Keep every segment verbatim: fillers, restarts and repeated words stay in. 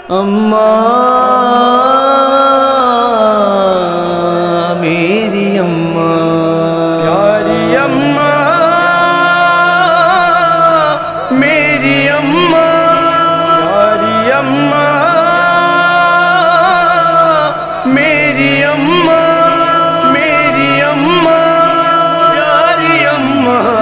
اماں میری اماں پیاری اماں میری اماں پیاری اماں میری اماں میری اماں پیاری اماں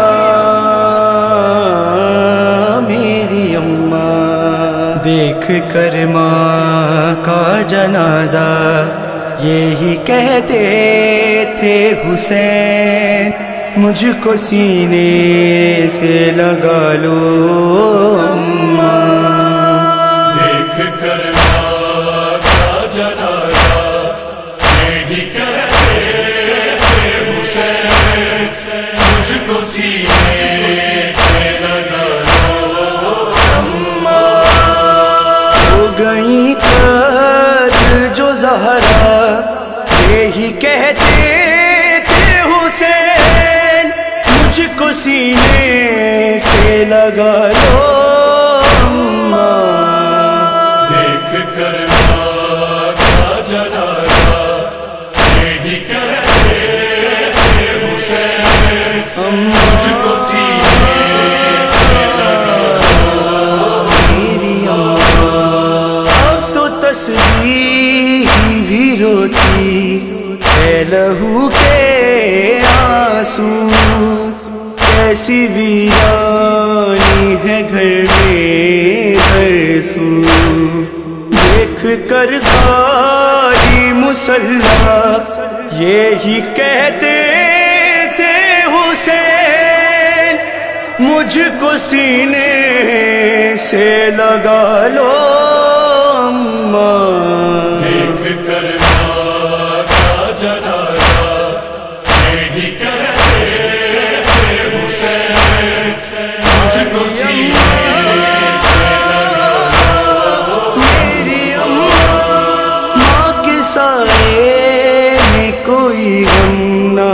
میری اماں دیکھ کر ماں کا جنازہ یہی کہتے تھے حسین مجھ کو سینے سے لگا لو اماں دیکھ کر ماں کا جنازہ یہی کہتے تھے حسین مجھ کو سینے سے لگا لو اماں ہو گئی قد جو زہرا یہی کہتے تھے حسین مجھ کو سینے سے لگا لو اماں دیکھ کر ماں کا جنازہ یہی کہتے تھے حسین مجھ کو سینے سے لگا لو میری اماں اب تو تسبیح بھی روتی ہے لہو کے آنسو کیسی ویرانی ہے گھر میں ہر سو دیکھ کر خالی مصلی یہی کہتے تھے حسین مجھ کو سینے سے لگا لو اماں دیکھ کر ماں کا جنازہ یہی کہتے تھے حسین مجھ کو سینے سے لگا لو میری اماں ماں کے سائے میں کوئی غم نہ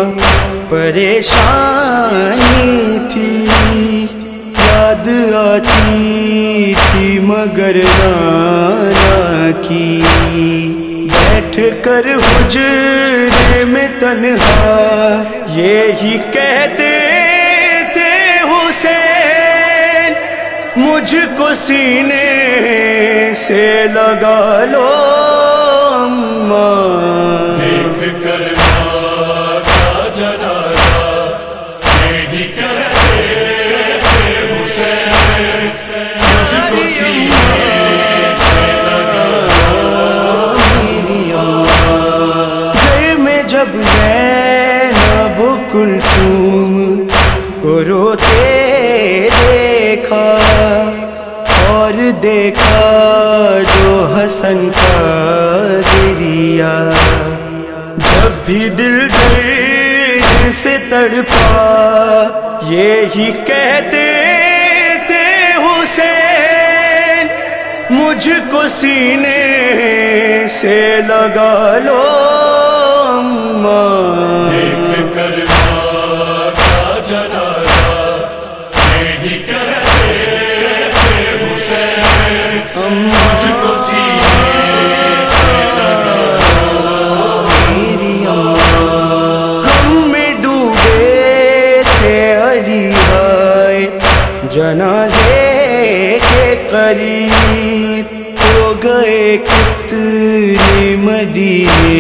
پریشانی تھی یاد آتی تھی مگر نانا کی بیٹھ کر حجرے میں تنہا یہی کہتے تھے حسین مجھ کو سینے سے لگا لو اماں دیکھ کر ماں کا جنازہ یہی کہتے تھے حسین مجھ کو سینے سے لگا لو میری اماں گھر میں جب زینب و کلثوم کو روتے دیکھا اور دیکھا جو حسن کا گریا جب بھی دل درد سے تڑپا یہی کہتے تھے حسین مجھ کو سینے سے لگا لو اماں دیکھ کر ماں کا جنازہ یہی کہتے تھے حسین مجھ کو سینے سے لگا لو میری اماں غم میں ڈوبے تھے علی بھائی جنازے کے قریب ہو گئے کتنے مدینے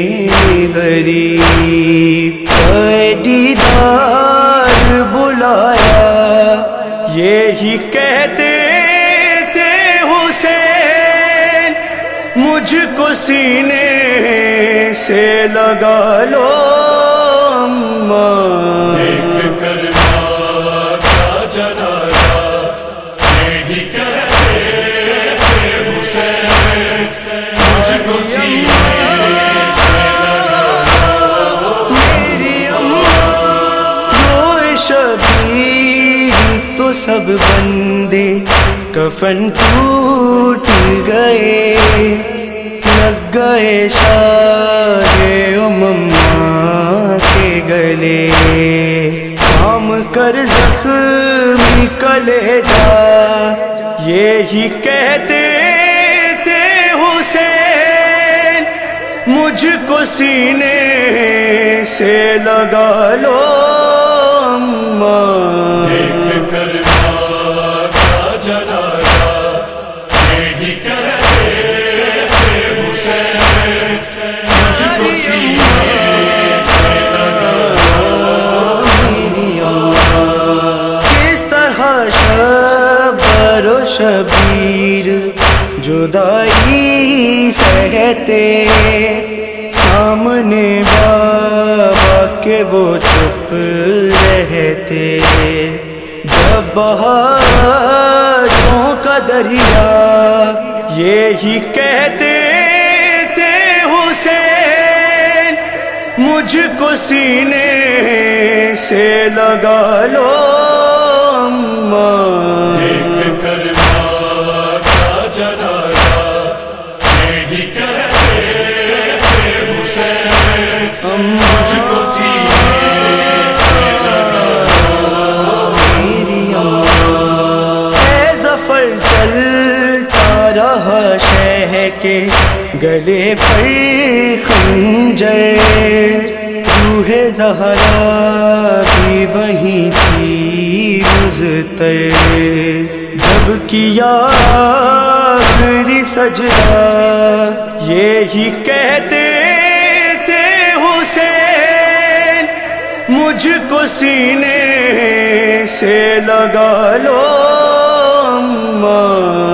غریب اے دیدار بلایا یہی کہتے تھے حسین مجھ کو سینے سے لگا لو اماں دیکھ کر ماں کا جنازہ یہی کہتے تھے حسین مجھ کو سینے سے لگا لو میری اماں روئے شبیر تو سب بندے کفن ٹوٹ گئے لگ گئے شاہ اماں کے گلے تھام کر زخمی کلیجا یہی کہتے تھے حسین مجھ کو سینے سے لگا لو اماں دیکھ کر ماں کا جنازہ یہی کہتے تھے حسین مجھ کو سینے سے لگا لو میری اماں کس طرح شبر و شبیر جدائی سہتے سامنے بابا کے وہ چپ رہتے جب بہاروں کا دریا یہی کہتے تھے حسین مجھ کو سینے سے لگا لو اماں دیکھ کر ماں کا جنازہ یہی کہتے تھے حسین مجھ کو سینے سے لگا لو میری اماں اے ظفر چلتا رہا شہ کے گلے پر خنجر روح زہرا بھی وہیں تھی مضطر جب کیا آخری سجدہ یہی کہتے تھے حسین مجھ کو سینے سے لگا لو اماں